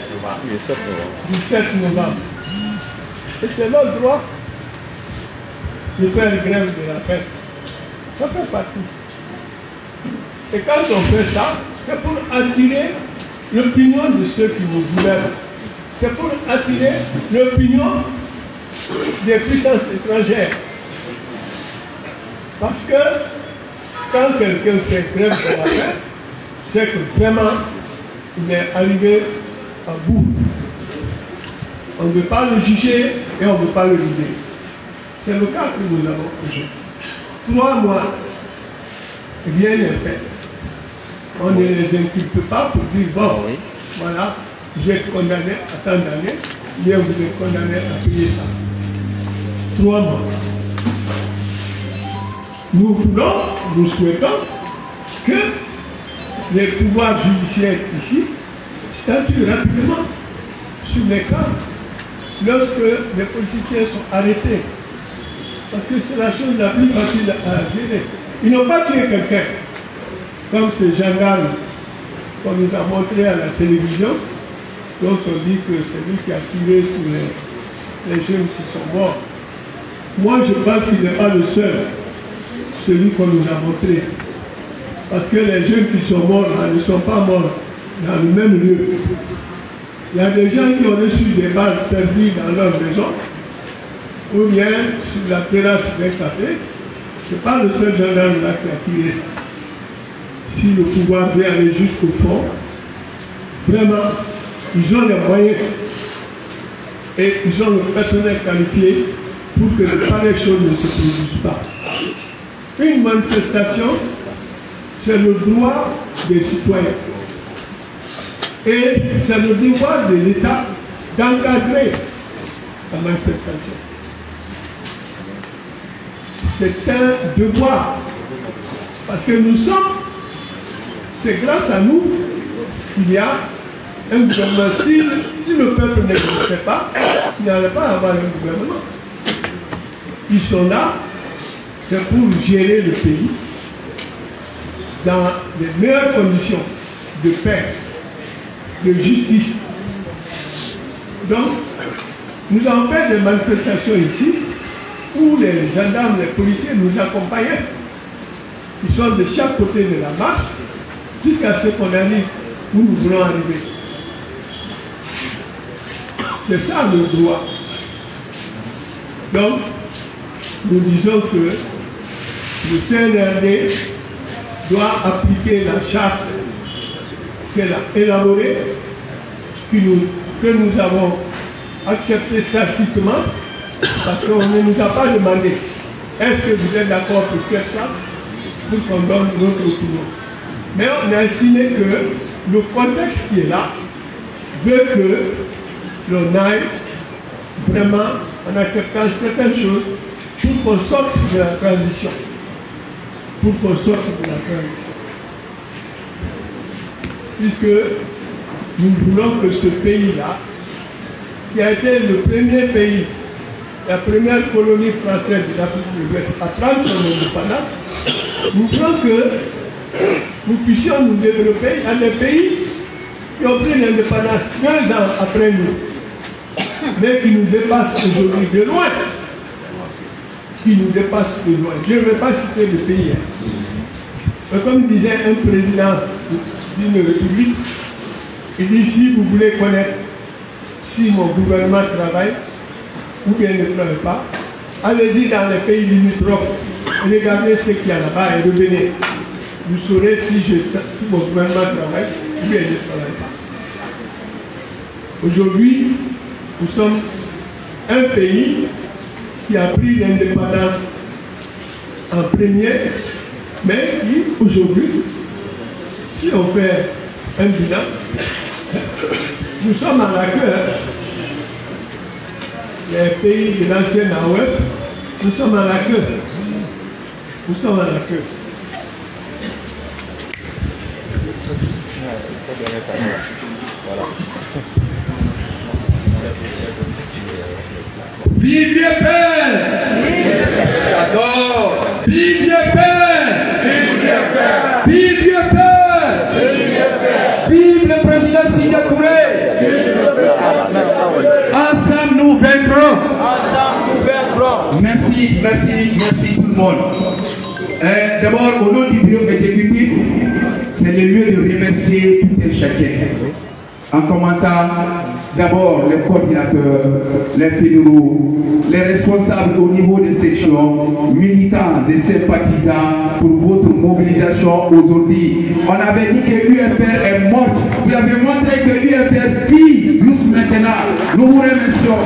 novembre. Et c'est leur droit de faire grève de la faim. Ça fait partie. Et quand on fait ça, c'est pour attirer l'opinion de ceux qui nous gouvernent. C'est pour attirer l'opinion des puissances étrangères. Parce que quand quelqu'un fait grève de la faim, c'est que vraiment il est arrivé à bout. On ne veut pas le juger et on ne veut pas le libérer. C'est le cas que nous avons aujourd'hui. 3 mois, rien n'est fait. On ne les inculpe pas pour dire, bon, voilà, vous êtes condamné à tant d'années, bien vous êtes condamné à payer ça. 3 mois. Nous voulons, nous souhaitons que les pouvoirs judiciaires ici statuent rapidement sur les cas lorsque les politiciens sont arrêtés. Parce que c'est la chose la plus facile à gérer. Ils n'ont pas tué quelqu'un, comme ces gendarmes qu'on nous a montré à la télévision, dont on dit que c'est lui qui a tiré sur les jeunes qui sont morts. Moi, je pense qu'il n'est pas le seul, celui qu'on nous a montré. Parce que les jeunes qui sont morts là, ne sont pas morts dans le même lieu. Il y a des gens qui ont reçu des balles perdues dans leur maison, ou bien sur la terrasse d'un café. Ce n'est pas le seul gendarme là qui a tiré ça. Si le pouvoir veut aller jusqu'au fond, vraiment, ils ont les moyens et ils ont le personnel qualifié pour que de pareilles choses ne se produisent pas. Une manifestation, c'est le droit des citoyens. Et c'est le devoir de l'État d'encadrer la manifestation. C'est un devoir. Parce que nous sommes, c'est grâce à nous qu'il y a un gouvernement. Si le peuple n'existait pas, il n'y allait pas avoir un gouvernement. Ils sont là, c'est pour gérer le pays dans les meilleures conditions de paix, de justice. Donc, nous avons fait des manifestations ici où les gendarmes, les policiers nous accompagnaient. Ils sont de chaque côté de la marche jusqu'à ce qu'on arrive où nous voulons arriver. C'est ça le droit. Donc, nous disons que le CNRD doit appliquer la charte qu'elle a élaborée, que nous avons acceptée tacitement, parce qu'on ne nous a pas demandé est-ce que vous êtes d'accord pour cette charte pour qu'on donne notre opinion. Mais on a estimé que le contexte qui est là veut que l'on aille vraiment en acceptant certaines choses pour qu'on sorte de la transition. Puisque nous voulons que ce pays-là, qui a été le premier pays, la première colonie française de l'Afrique de l'Ouest à prendre son indépendance, nous voulons que nous puissions nous développer dans des pays qui ont pris l'indépendance 2 ans après nous, mais qui nous dépassent aujourd'hui de loin. Je ne vais pas citer le pays. Mais comme disait un président d'une république, il dit si vous voulez connaître si mon gouvernement travaille ou bien ne travaille pas, allez-y dans les pays limitrophes, regardez ce qu'il y a là-bas et revenez. Vous saurez si mon gouvernement travaille ou bien ne travaille pas. Aujourd'hui, nous sommes un pays qui a pris l'indépendance en premier, mais qui, aujourd'hui, si on fait un bilan, nous sommes à la queue. Les pays de l'ancienne AOF, nous sommes à la queue. Nous sommes à la queue. Vive l'UFR! J'adore! Vive l'UFR! Vive l'UFR! Vive le président Sékou Touré! Ensemble nous vaincrons! Merci tout le monde. D'abord, au nom du bureau exécutif, c'est le lieu de remercier tout et chacun. En commençant d'abord les coordinateurs, les fédéraux, les responsables au niveau des sections, militants et sympathisants pour votre mobilisation aujourd'hui. On avait dit que l'UFR est morte. Vous avez montré que l'UFR vit juste maintenant. Nous vous remercions.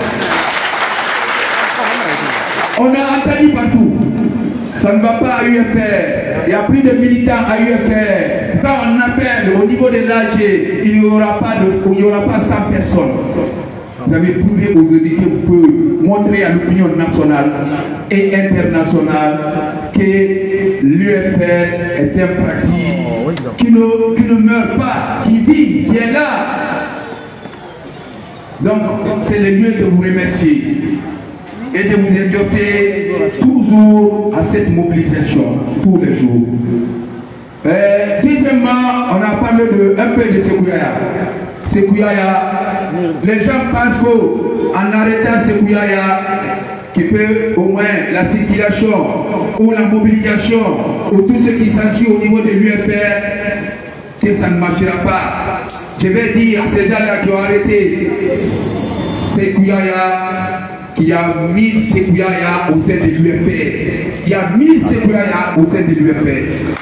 On a entendu partout. Ça ne va pas à UFR. Il n'y a plus de militants à UFR. Quand on appelle au niveau de l'AG, il n'y aura pas 100 personnes. Vous avez prouvé aujourd'hui que vous pouvez montrer à l'opinion nationale et internationale que l'UFR est un parti qui ne meurt pas, qui vit, qui est là. Donc, c'est le lieu de vous remercier et de vous exhorter toujours à cette mobilisation, tous les jours. Deuxièmement, on a parlé un peu de Sekouyaya. Sekouyaya, les gens pensent qu'en arrêtant Sekouyaya, qui peut au moins la circulation ou la mobilisation ou tout ce qui s'ensuit au niveau de l'UFR, que ça ne marchera pas. Je vais dire à ces gens-là qui ont arrêté Sekouyaya, qui a mis Sekouyaya au sein de l'UFR. Il y a mis Sekouyaya au sein de l'UFR.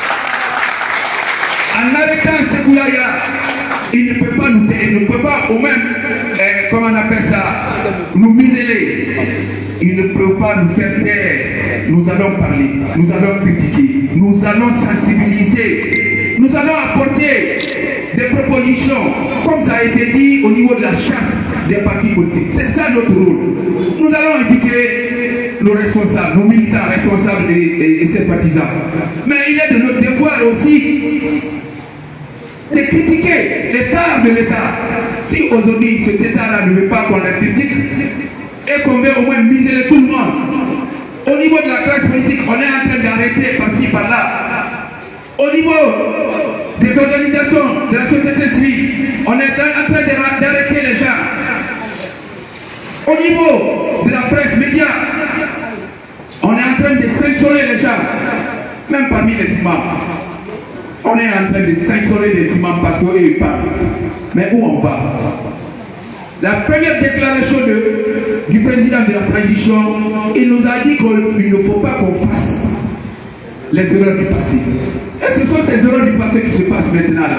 En arrêtant Sekouyaya, il ne peut pas nous taire, il ne peut pas au même, comment on appelle ça, nous museler. Il ne peut pas nous faire taire. Nous allons parler, nous allons critiquer, nous allons sensibiliser, nous allons apporter des propositions, comme ça a été dit au niveau de la charte des partis politiques. C'est ça notre rôle. Nous allons indiquer nos responsables, nos militants responsables et ses partisans. Mais il est de notre devoir aussi de critiquer l'État de l'État. Si aujourd'hui cet État-là ne veut pas qu'on le critique et qu'on veut au moins miser tout le monde, au niveau de la classe politique, on est en train d'arrêter par-ci, par-là. Au niveau des organisations de la société civile, on est en train d'arrêter les gens. Au niveau de la presse média, on est en train de sanctionner les gens, même parmi les imams. On est en train de sanctionner les imams parce qu'ils parlent. Mais où on va? La première déclaration du président de la transition, il nous a dit qu'il ne faut pas qu'on fasse les erreurs du passé. Et ce sont ces erreurs du passé qui se passent maintenant là.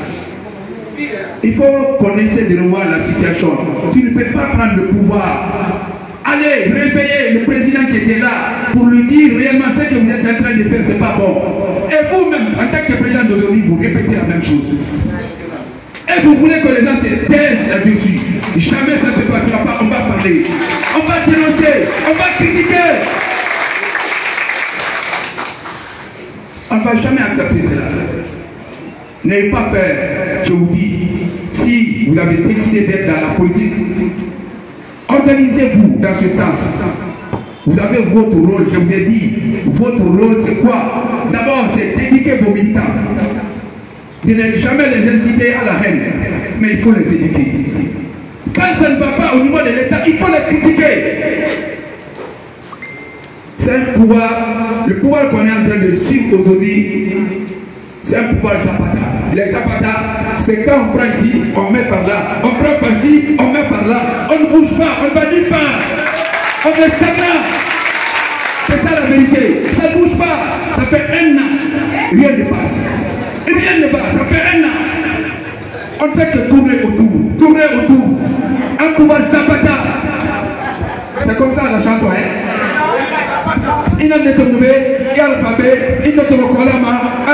Il faut qu'on essaie de revoir la situation. Tu ne peux pas prendre le pouvoir. Allez, réveillez le président qui était là pour lui dire réellement ce que vous êtes en train de faire, c'est pas bon. Et vous-même, en tant que président d'aujourd'hui, vous répétez la même chose. Et vous voulez que les gens se taisent là-dessus. Jamais ça ne se passera pas. On va parler, on va dénoncer, on va critiquer. On ne va jamais accepter cela. N'ayez pas peur, je vous dis. Si vous avez décidé d'être dans la politique, organisez-vous dans ce sens. Vous avez votre rôle, je vous ai dit. Votre rôle, c'est quoi? D'abord, c'est d'éduquer vos militants. De ne jamais les inciter à la haine, mais il faut les éduquer. Quand ça ne va pas au niveau de l'État, il faut les critiquer. C'est un pouvoir, le pouvoir qu'on est en train de suivre aujourd'hui, c'est un pouvoir Zapata. Les Zapata, c'est quand on prend ici, on met par là. On prend par ici, on met par là. On ne bouge pas, on ne va nulle part. On est stagnant. C'est ça la vérité. Ça ne bouge pas. Ça fait un an. Rien ne passe. Rien ne passe. Ça fait un an. On ne fait que tourner autour. Tourner autour. Un pouvoir Zapata. C'est comme ça la chanson, hein? Il n'a pas de trouvé, il n'a pas de kolama,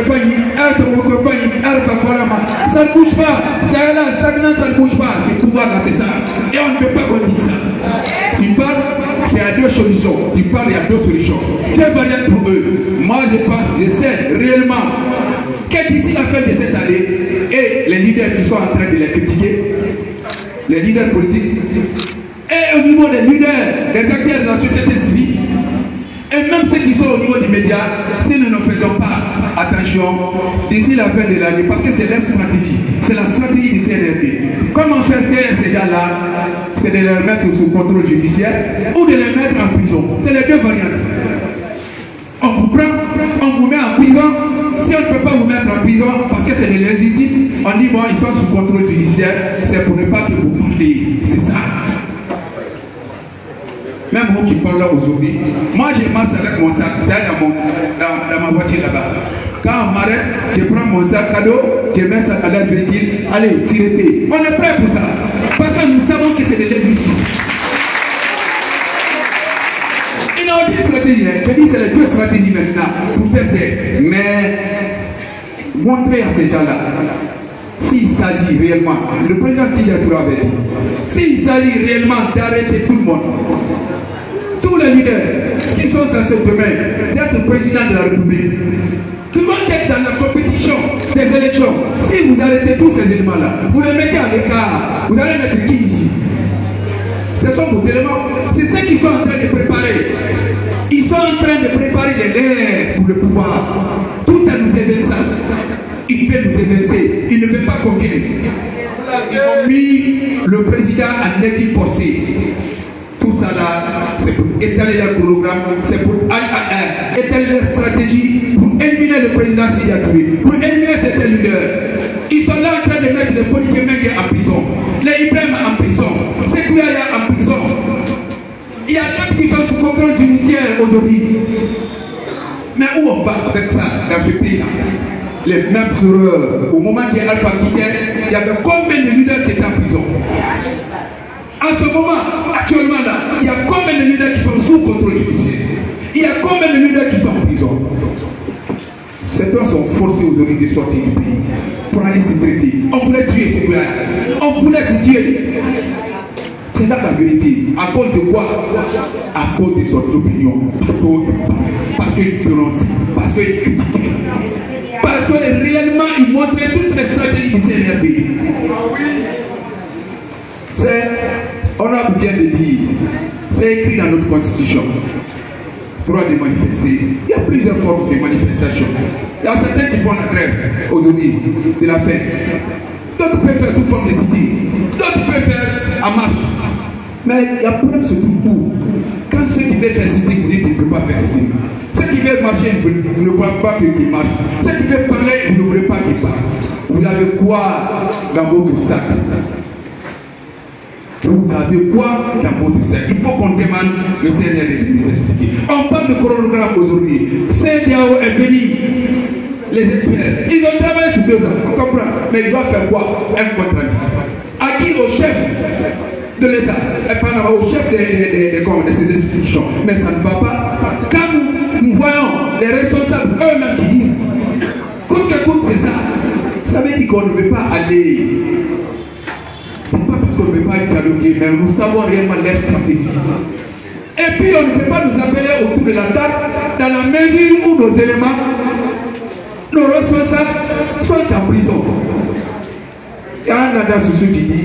ça ne bouge pas, c'est là, stagnant, ça ne bouge pas, ce pouvoir-là, c'est ça. Et on ne peut pas qu'on dise ça. Tu parles, c'est à deux solutions. Tu parles, il y a deux solutions. Quelle variante pour eux? Moi, je pense, je sais réellement que d'ici la fin de cette année, et les leaders qui sont en train de les critiquer, les leaders politiques, et au niveau des leaders, des acteurs de la société civile, et même ceux qui sont au niveau des médias, si nous ne faisons pas attention d'ici la fin de l'année, parce que c'est leur stratégie, c'est la stratégie du CNRD. Comment faire taire ces gens-là? C'est de les mettre sous contrôle judiciaire ou de les mettre en prison. C'est les deux variantes. On vous prend, on vous met en prison. Si on ne peut pas vous mettre en prison parce que c'est de l'injustice, on dit bon, ils sont sous contrôle judiciaire, c'est pour ne pas que vous parliez. C'est ça. Même vous qui parlez là aujourd'hui, moi je marche avec mon sac, c'est dans ma voiture là-bas. Quand on m'arrête, je prends mon sac cadeau, je mets ça à la véhicule, allez, tirez. On est prêt pour ça. Parce que nous savons que c'est de l'injustice. Il n'y a aucune stratégie. Je dis c'est les deux stratégies maintenant pour faire taire. Mais montrer à ces gens-là, s'il s'agit réellement, le président Sidya Touré avait dit, s'il s'agit réellement d'arrêter tout le monde, tous les leaders qui sont censés demain d'être président de la République, qui vont être dans la compétition compétition des élections, si vous arrêtez tous ces éléments-là, vous les mettez à l'écart, vous allez mettre qui ici? Ce sont vos éléments. C'est ce qu'ils sont en train de préparer. Ils sont en train de préparer les nerfs pour le pouvoir. Tout à nous évincer. Il veut nous évincer. Il ne veut pas conquérir. Ils ont mis le président en exil forcé. Tout ça là, c'est pour étaler leur programme, c'est pour étaler leur stratégie, pour éliminer le président Sidi Touré, pour éliminer certains leaders. Ils sont là en train de mettre les Foliké Mengue en prison, les Ibrahim en prison, Sekouya en prison. Il y a d'autres qui sont sous contrôle judiciaire aujourd'hui. Mais où on va avec ça dans ce pays-là? Les mêmes sur au moment qu'il y a Alpha quittait, il y avait combien de leaders qui étaient en prison? En ce moment, actuellement là, il y a combien de leaders qui sont sous contrôle judiciaire? Il y a combien de leaders qui sont en prison? Ces gens sont forcés aujourd'hui de sortir du pays pour aller se traiter. On voulait tuer ces gars. On voulait les tuer. C'est là la vérité. À cause de quoi? À cause de son opinion. Parce qu'il prononçait. Parce qu'il critiquait. Parce que réellement, il montrait toutes les stratégies du CNRD. On a bien de dire, c'est écrit dans notre constitution. Droit de manifester. Il y a plusieurs formes de manifestation. Il y a certains qui font la grève aujourd'hui de la faim. D'autres préfèrent sous forme de cité. D'autres préfèrent en marche. Mais il y a un problème sur tout où. Quand ceux qui veulent faire cité, vous dites qu'ils ne peuvent pas faire cité. Ceux qui veulent marcher, vous ne voulez pas qu'ils marchent. Ceux qui veulent parler, vous ne voulez pas qu'ils parlent. Vous avez quoi dans votre sac? Vous avez quoi dans votre sac? Il faut qu'on demande le CNRD de nous expliquer. On parle de chronogramme aujourd'hui. CEDEAO est venu. Les experts, ils ont travaillé sur 2 ans, on comprend. Mais ils doivent faire quoi? Un compte rendu. À qui? Au chef de l'État, et pas au chef de ces institutions. Mais ça ne va pas. Quand nous voyons les responsables eux-mêmes qui disent coûte que coûte, c'est ça. Ça veut dire qu'on ne veut pas aller. C'est pas parce qu'on ne veut pas dialoguer, mais nous savons réellement leur stratégie. Et puis on ne peut pas nous appeler autour de la table dans la mesure où nos éléments, nos responsables sont en prison. Il y a un nada sur ce qui dit,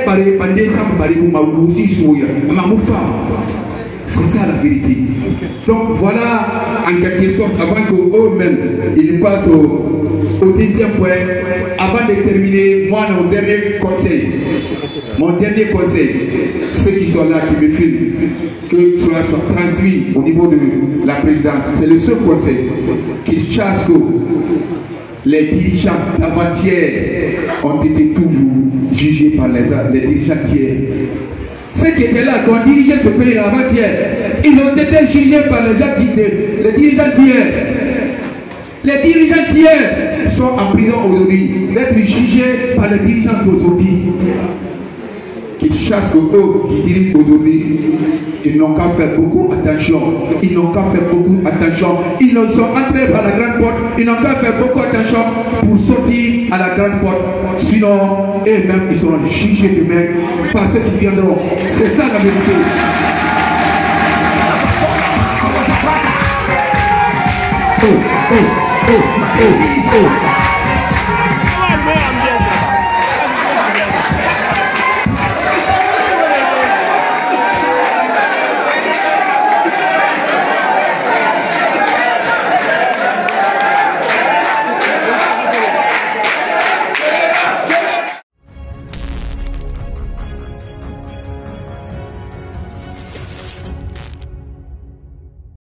c'est ça la vérité. Donc voilà en quelque sorte, avant qu'eux-mêmes ils passent au 10e point, avant de terminer, moi mon dernier conseil, ceux qui sont là, qui me filment, que cela soit transmis au niveau de la présidence, c'est le seul conseil qui chasse que les dirigeants d'avant-hier ont été toujours jugés par les dirigeants d'hier. Ceux qui étaient là, qui ont dirigé ce pays avant-hier, ils ont été jugés par les dirigeants d'hier. Les dirigeants d'hier sont en prison aujourd'hui, d'être jugés par les dirigeants d'aujourd'hui. Qui chassent eux, qui dirigent aujourd'hui, ils n'ont qu'à faire beaucoup attention. Ils n'ont qu'à faire beaucoup attention. Ils sont entrés par la grande porte. Ils n'ont qu'à faire beaucoup attention pour sortir à la grande porte. Sinon, eux-mêmes, ils seront jugés demain par ceux qui viendront. C'est ça la vérité. Oh, oh, oh, oh, oh.